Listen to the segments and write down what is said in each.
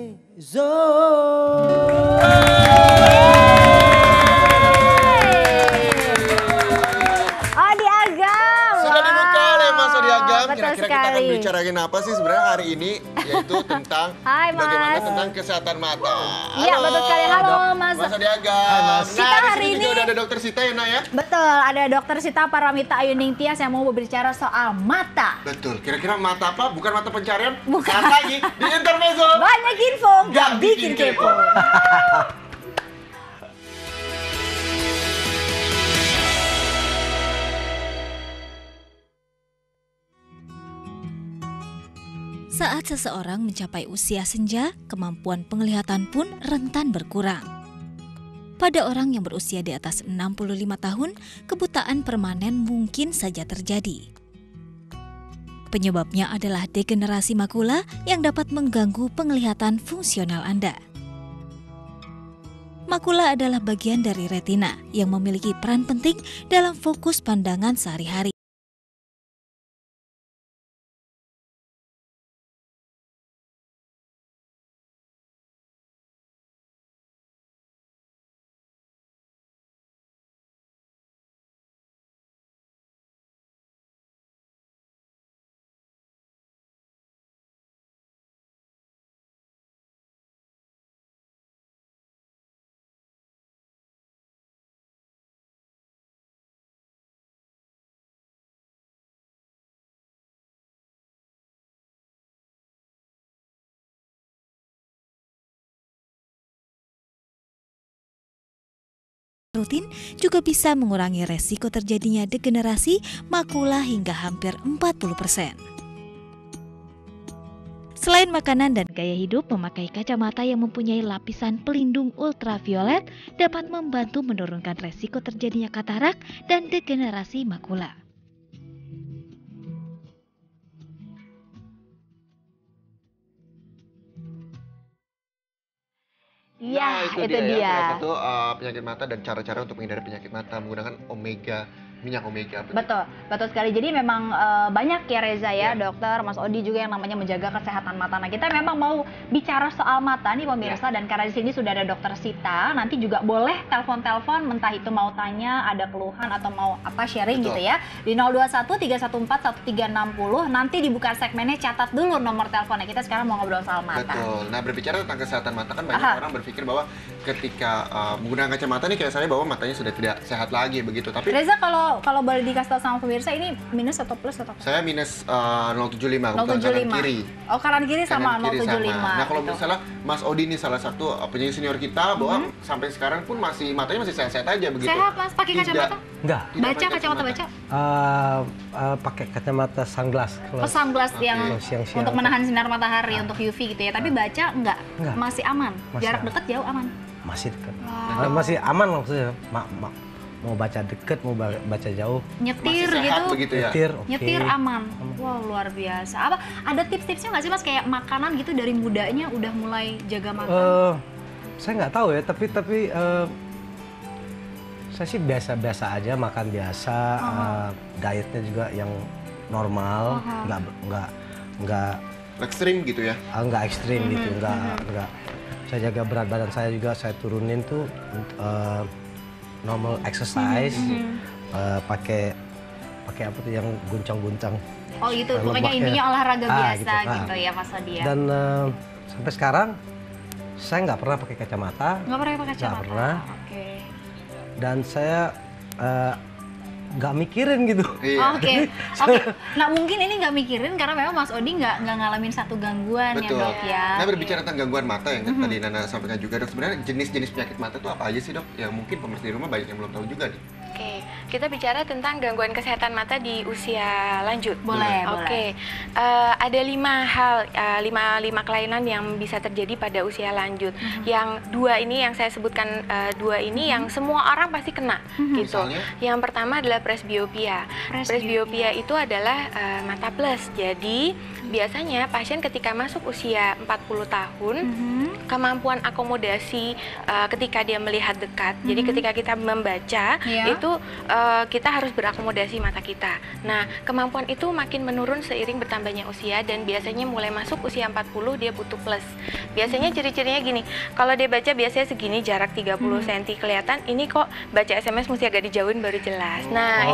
Kira-kira kita akan bicarain apa sih sebenarnya hari ini, yaitu tentang bagaimana tentang kesehatan mata. Iya, betul sekali. Halo Mas. Mas Adiaga. Kita hari ini juga udah ada Dokter Sita ya, Nak ya? Betul, ada Dokter Sita Paramita Ayuning Tias yang mau berbicara soal mata. Betul, kira-kira mata apa? Bukan mata pencarian? Bukan. Saat lagi di Intermezzo. Banyak info, nggak bikin kepo. Saat seseorang mencapai usia senja, kemampuan penglihatan pun rentan berkurang. Pada orang yang berusia di atas 65 tahun, kebutaan permanen mungkin saja terjadi. Penyebabnya adalah degenerasi makula yang dapat mengganggu penglihatan fungsional Anda. Makula adalah bagian dari retina yang memiliki peran penting dalam fokus pandangan sehari-hari. Rutin juga bisa mengurangi resiko terjadinya degenerasi makula hingga hampir 40%. Selain makanan dan gaya hidup, memakai kacamata yang mempunyai lapisan pelindung ultraviolet dapat membantu menurunkan resiko terjadinya katarak dan degenerasi makula. Iya, itu dia. Ya, salah satu penyakit mata dan cara-cara untuk menghindari penyakit mata menggunakan minyak omega. Betul, betul sekali. Jadi memang banyak ya Reza ya, dokter, Mas Odi juga yang namanya menjaga kesehatan mata. Nah, kita memang mau bicara soal mata nih pemirsa, dan karena di sini sudah ada Dokter Sita, nanti juga boleh telepon-telepon, entah itu mau tanya, ada keluhan atau mau apa sharing gitu ya. Di 021 314 1360, nanti dibuka segmennya, catat dulu nomor teleponnya. Kita sekarang mau ngobrol soal mata. Betul. Nah, berbicara tentang kesehatan mata kan banyak orang berpikir bahwa ketika menggunakan kacamata nih kayak saya bahwa matanya sudah tidak sehat lagi begitu. Tapi Reza, kalau boleh dikasih tahu sama pemirsa, ini minus atau plus atau apa? Saya minus 075, kanan kiri. Oh, kanan kiri sama kanan kiri 075. Sama. Nah, kalau gitu. misalnya Mas Odi ini salah satu penyanyi senior kita bahwa sampai sekarang pun matanya masih sehat-sehat aja begitu. Sehat Mas, pakai kacamata? Enggak. Baca kacamata baca? Pakai kacamata sunglass. Oh, sunglass yang siang-siang untuk menahan sinar matahari untuk UV gitu ya. Tapi baca enggak? Masih aman? Jarak dekat jauh aman? Masih dekat. Masih aman maksudnya. Mau baca deket, mau baca jauh. Nyetir masih sehat gitu? Begitu ya? Nyetir aman. Wow, luar biasa. Apa ada tips-tipsnya nggak sih Mas, kayak makanan gitu dari mudanya udah mulai jaga makan? Saya nggak tahu ya, tapi saya sih biasa-biasa aja, makan biasa, dietnya juga yang normal, nggak ekstrim gitu ya? Nggak ekstrim gitu, nggak. Saya jaga berat badan saya juga, saya turunin tuh. Normal exercise, pakai apa tuh yang guncang-guncang. Oh gitu, pokoknya intinya olahraga biasa gitu ya Mas Odi ya. Dan sampai sekarang saya nggak pernah pakai kacamata. Nggak pernah pakai kacamata? Nggak pernah. Oke. Dan saya nggak mikirin gitu. Oke. Nah mungkin ini nggak mikirin karena memang Mas Odi nggak ngalamin satu gangguan. Betul. Ya Dok ya. Nah, berbicara tentang gangguan mata yang tadi Nana sampaikan juga Dok, sebenarnya jenis-jenis penyakit mata itu apa aja sih Dok? Yang mungkin pemirsa di rumah banyak yang belum tahu juga nih. Oke, kita bicara tentang gangguan kesehatan mata di usia lanjut. Boleh. Oke, ada 5 hal, 5 kelainan yang bisa terjadi pada usia lanjut. Yang 2 ini yang saya sebutkan, 2 ini yang semua orang pasti kena, gitu. Misalnya? Yang pertama adalah presbiopia. Presbiopia itu adalah mata plus. Jadi biasanya pasien ketika masuk usia 40 tahun, kemampuan akomodasi ketika dia melihat dekat. Jadi ketika kita membaca itu itu kita harus berakomodasi mata kita. Nah, kemampuan itu makin menurun seiring bertambahnya usia, dan biasanya mulai masuk usia 40 dia butuh plus. Biasanya ciri-cirinya gini, kalau dia baca biasanya segini, jarak 30 cm kelihatan, ini kok baca SMS mesti agak dijauhin baru jelas. Nah,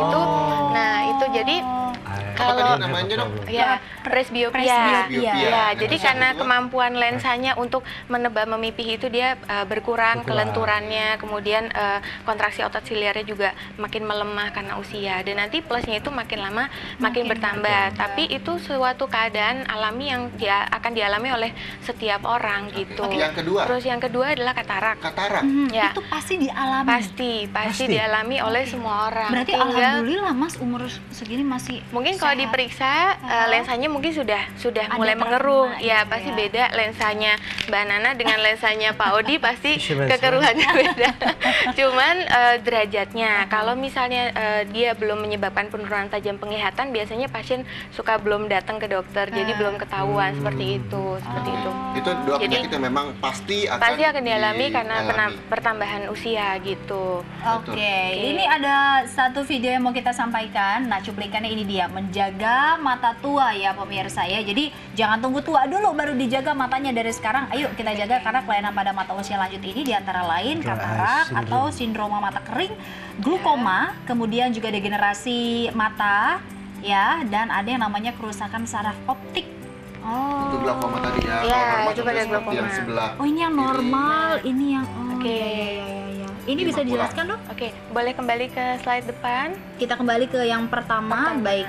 itu jadi kalau namanya dong? ya presbiopia. Ya, jadi Yang karena kedua? kemampuan lensanya untuk menebal memipih itu dia berkurang kelenturannya, kemudian kontraksi otot siliarnya juga makin melemah karena usia. Dan nanti plusnya itu makin lama makin bertambah. Tapi itu suatu keadaan alami yang akan dialami oleh setiap orang gitu. Yang kedua? Terus yang kedua adalah katarak. Katarak. Ya. Itu pasti dialami. Pasti dialami oleh semua orang. Berarti alhamdulillah Mas umur segini masih mungkin kalau sehat. diperiksa lensanya mungkin sudah Ada mulai mengeruh trauma ya, gitu pasti ya. beda lensanya Mbak Nana dengan lensanya Pak Odi pasti Isi lensa. kekeruhannya beda. Cuman derajatnya kalau misalnya dia belum menyebabkan penurunan tajam penglihatan, biasanya pasien suka belum datang ke dokter, jadi belum ketahuan seperti itu. Itu dua Jadi, penyakit yang memang pasti akan dialami karena dialami. pertambahan usia gitu. Oke, ini ada satu video yang mau kita sampaikan. Nah, cuplikannya ini dia, menjaga mata tua ya pemirsa ya. Jadi jangan tunggu tua dulu baru dijaga matanya dari sekarang. Ayo kita jaga, karena kelainan pada mata usia lanjut ini diantara lain Dry eye katarak syndrome. atau sindroma mata kering, glukoma, kemudian juga degenerasi mata ya, dan ada yang namanya kerusakan saraf optik. Itu Oh. glaukoma tadi ya. Iya, Kalau normal itu contohnya pada seperti yang glaukoma. sebelah. Oh, ini yang normal, ini yang Oke. ya. Ini Ini bisa makula. dijelaskan, Dok? Oke, boleh kembali ke slide depan. Kita kembali ke yang pertama. Baik.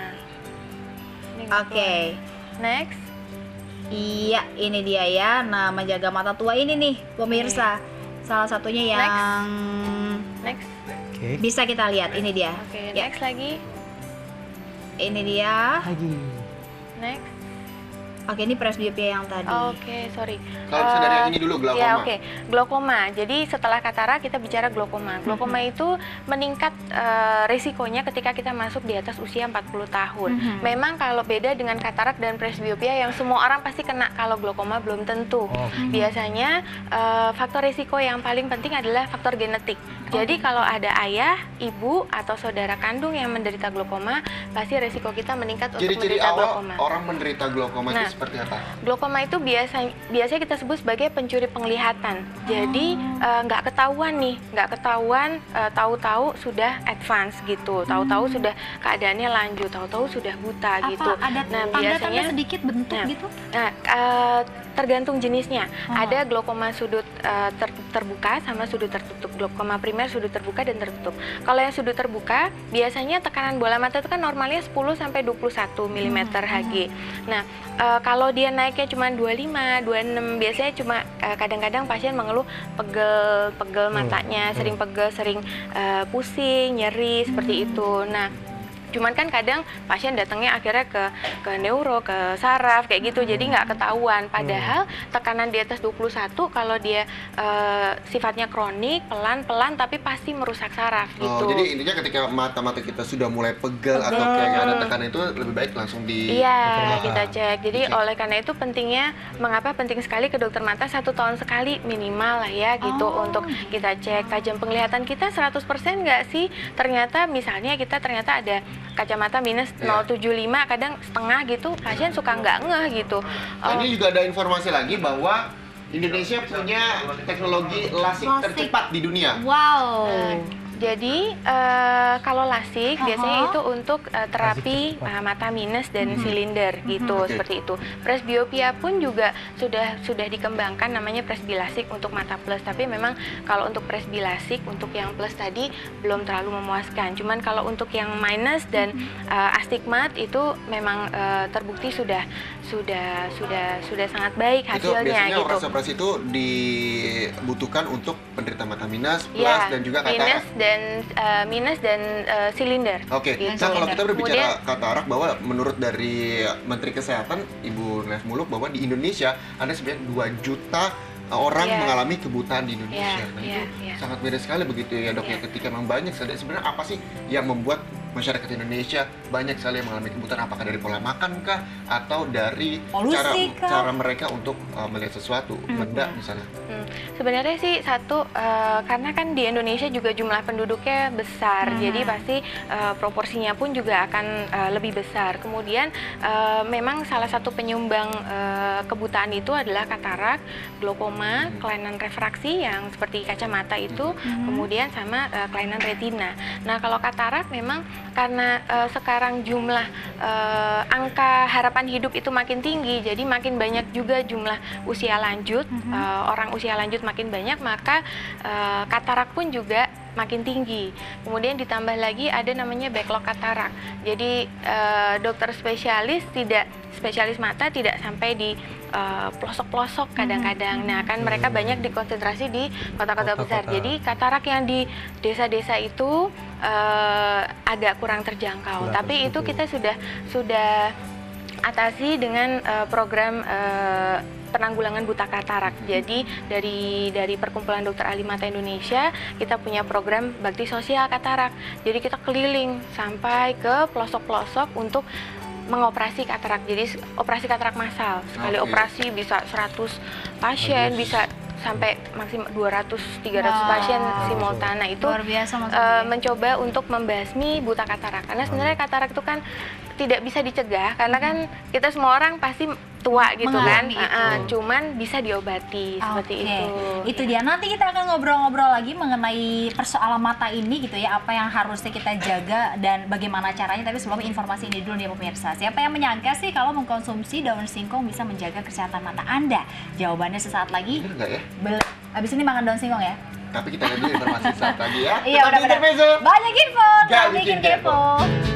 Ini Oke. Next. Iya, ini dia ya. Nah, menjaga mata tua ini nih, pemirsa. Salah satunya yang Next. Oke. bisa kita lihat. Ini dia. Oke, Ya, next lagi. ini dia. Lagi. Next. Oke, ini presbiopia yang tadi. Oke, sorry. Kalau bisa dari yang ini dulu, glaukoma. Ya, oke. Glaukoma. Jadi setelah katarak kita bicara glaukoma. Glaukoma itu meningkat risikonya ketika kita masuk di atas usia 40 tahun. Memang kalau beda dengan katarak dan presbiopia yang semua orang pasti kena, kalau glaukoma belum tentu. Biasanya faktor risiko yang paling penting adalah faktor genetik. Jadi kalau ada ayah, ibu, atau saudara kandung yang menderita glaukoma, pasti risiko kita meningkat untuk Ciri-ciri menderita awal glaukoma. orang menderita glaukoma Nah, itu seperti apa? Glaukoma itu biasanya kita sebut sebagai pencuri penglihatan. Jadi nggak ketahuan nih, tahu-tahu sudah advance gitu, tahu-tahu sudah keadaannya lanjut, tahu-tahu sudah buta gitu. Ada tanda-tanda sedikit bentuk Nah, gitu? Nah, tergantung jenisnya. Ada glaukoma sudut terbuka sama sudut tertutup. Glaukoma primer sudut terbuka dan tertutup. Kalau yang sudut terbuka, biasanya tekanan bola mata itu kan normalnya 10 sampai 21 mm Hg. Nah, kalau dia naiknya cuma 25, 26, biasanya cuma kadang-kadang pasien mengeluh pegel matanya, sering pegel, sering pusing, nyeri seperti itu. Nah, cuman kan kadang pasien datangnya akhirnya ke neuro, ke saraf kayak gitu, jadi nggak ketahuan. Padahal tekanan di atas 21 kalau dia sifatnya kronik, pelan-pelan tapi pasti merusak saraf gitu. Oh, jadi intinya ketika mata-mata kita sudah mulai pegel atau kayak ada tekanan itu lebih baik langsung di Iya, kita cek. Jadi Dicek. oleh karena itu pentingnya, mengapa penting sekali ke dokter mata 1 tahun sekali minimal lah ya gitu, untuk kita cek tajam penglihatan kita 100% nggak sih. Ternyata misalnya kita ternyata ada kacamata minus 0,75, kadang setengah gitu, pasien suka nggak ngeh gitu. Nah, ini juga ada informasi lagi bahwa Indonesia punya teknologi lasik tercepat di dunia. Wow. Jadi kalau lasik biasanya itu untuk terapi mata minus dan silinder gitu, Oke. seperti itu. Presbiopia pun juga sudah dikembangkan, namanya presbilasik untuk mata plus. Tapi memang kalau untuk presbilasik untuk yang plus tadi belum terlalu memuaskan. Cuman kalau untuk yang minus dan astigmat itu memang terbukti sudah sangat baik Itu hasilnya biasanya gitu. operasi operasi itu dibutuhkan untuk penderita mata minus, plus Ya, dan juga katarak. minus dan silinder. Oke, Gitu. nah kalau kita berbicara Kemudian- katarak, bahwa menurut dari Menteri Kesehatan Ibu Nes Muluk bahwa di Indonesia ada sebanyak 2 juta orang Iya. mengalami kebutaan di Indonesia. Iya, Nah, iya, itu iya. sangat beda sekali begitu ya dok ya. Iya. Ketika memang banyak, sebenarnya apa sih yang membuat masyarakat Indonesia banyak sekali yang mengalami kebutaan, apakah dari pola makan kah atau dari Polusi kah? cara mereka untuk melihat sesuatu, benda misalnya. Sebenarnya sih satu, karena kan di Indonesia juga jumlah penduduknya besar, jadi pasti proporsinya pun juga akan lebih besar. Kemudian memang salah satu penyumbang kebutaan itu adalah katarak, glaukoma, kelainan refraksi yang seperti kacamata itu, kemudian sama kelainan retina. Nah, kalau katarak memang karena sekarang jumlah angka harapan hidup itu makin tinggi, jadi makin banyak juga jumlah usia lanjut, orang usia lanjut makin banyak, maka katarak pun juga makin tinggi. Kemudian ditambah lagi ada namanya backlog katarak. Jadi dokter spesialis mata tidak sampai di pelosok-pelosok kadang-kadang. Nah, kan mereka banyak dikonsentrasi di kota-kota besar. Jadi katarak yang di desa-desa itu agak kurang terjangkau. Tapi itu kita sudah atasi dengan program penanggulangan buta katarak. Jadi dari Perkumpulan Dokter Ahli Mata Indonesia kita punya program bakti sosial katarak. Jadi kita keliling sampai ke pelosok-pelosok untuk mengoperasi katarak. Jadi operasi katarak massal. Sekali operasi bisa 100 pasien, bisa sampai maksimal 200-300 pasien simultan. Nah, itu luar biasa, mencoba untuk membasmi buta katarak. Karena sebenarnya katarak itu kan tidak bisa dicegah, karena kan kita semua orang pasti tua gitu kan, cuman bisa diobati seperti itu. Itu dia. Nanti kita akan ngobrol-ngobrol lagi mengenai persoalan mata ini gitu ya, apa yang harusnya kita jaga dan bagaimana caranya. Tapi sebelum informasi ini dulu nih pemirsa, siapa yang menyangka sih kalau mengkonsumsi daun singkong bisa menjaga kesehatan mata Anda? Jawabannya sesaat lagi. Bener nggak ya? Abis ini makan daun singkong ya. Tapi kita lihat dulu informasi saat lagi ya. Iya, udah benar. Intermezzo. Banyak info, Gak bikin bikin kepo. kepo.